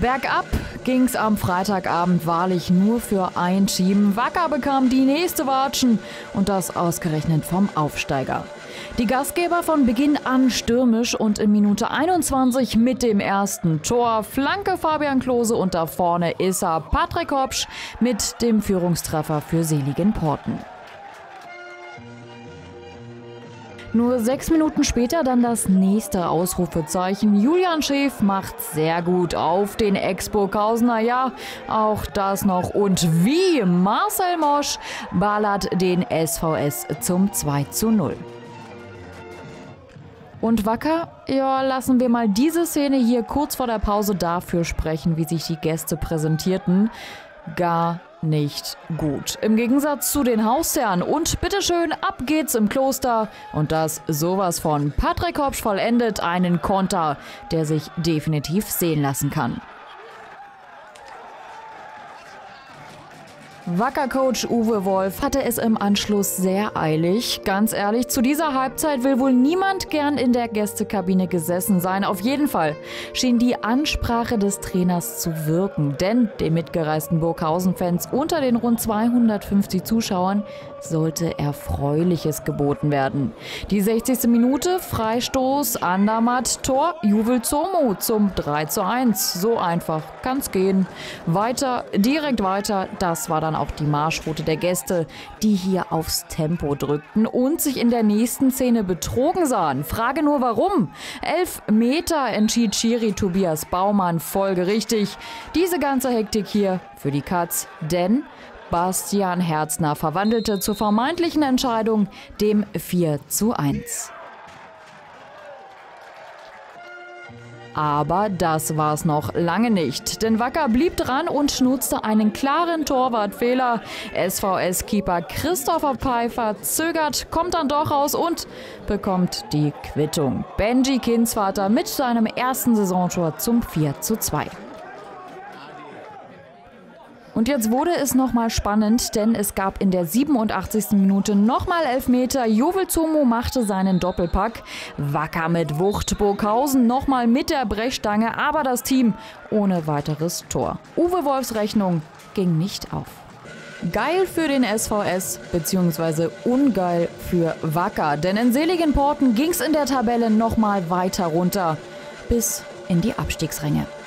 Bergab ging's am Freitagabend wahrlich nur für ein Team. Wacker bekam die nächste Watschen und das ausgerechnet vom Aufsteiger. Die Gastgeber von Beginn an stürmisch und in Minute 21 mit dem ersten Tor. Flanke Fabian Klose und da vorne ist er Patrick Hopsch mit dem Führungstreffer für Seligenporten. Nur 6 Minuten später dann das nächste Ausrufezeichen. Julian Schäf macht sehr gut auf den Ex-Burghausener. Ja, auch das noch. Und wie Marcel Mosch ballert den SVS zum 2:0. Und Wacker? Ja, lassen wir mal diese Szene hier kurz vor der Pause dafür sprechen, wie sich die Gäste präsentierten. Gar nicht gut. Im Gegensatz zu den Hausherren. Und bitteschön, ab geht's im Kloster. Und das sowas von. Patrick Hopsch vollendet einen Konter, der sich definitiv sehen lassen kann. Wacker-Coach Uwe Wolf hatte es im Anschluss sehr eilig. Ganz ehrlich, zu dieser Halbzeit will wohl niemand gern in der Gästekabine gesessen sein. Auf jeden Fall schien die Ansprache des Trainers zu wirken. Denn den mitgereisten Burghausen-Fans unter den rund 250 Zuschauern sollte Erfreuliches geboten werden. Die 60. Minute, Freistoß, Andermatt, Tor, Juwel Zomo zum 3:1. So einfach kann's gehen. Weiter, direkt weiter, das war dann auch die Marschroute der Gäste, die hier aufs Tempo drückten und sich in der nächsten Szene betrogen sahen. Frage nur warum? 11 Meter entschied Schiri Tobias Baumann folgerichtig. Diese ganze Hektik hier für die Katz, denn Bastian Herzner verwandelte zur vermeintlichen Entscheidung dem 4:1. Aber das war's noch lange nicht, denn Wacker blieb dran und schnutzte einen klaren Torwartfehler. SVS-Keeper Christopher Pfeiffer zögert, kommt dann doch raus und bekommt die Quittung. Benji Kindsvater mit seinem ersten Saisontor zum 4:2. Und jetzt wurde es nochmal spannend, denn es gab in der 87. Minute nochmal Elfmeter. Juwel Zomo machte seinen Doppelpack. Wacker mit Wucht, Burghausen nochmal mit der Brechstange, aber das Team ohne weiteres Tor. Uwe Wolfs Rechnung ging nicht auf. Geil für den SVS, beziehungsweise ungeil für Wacker, denn in Seligenporten ging's in der Tabelle nochmal weiter runter, bis in die Abstiegsränge.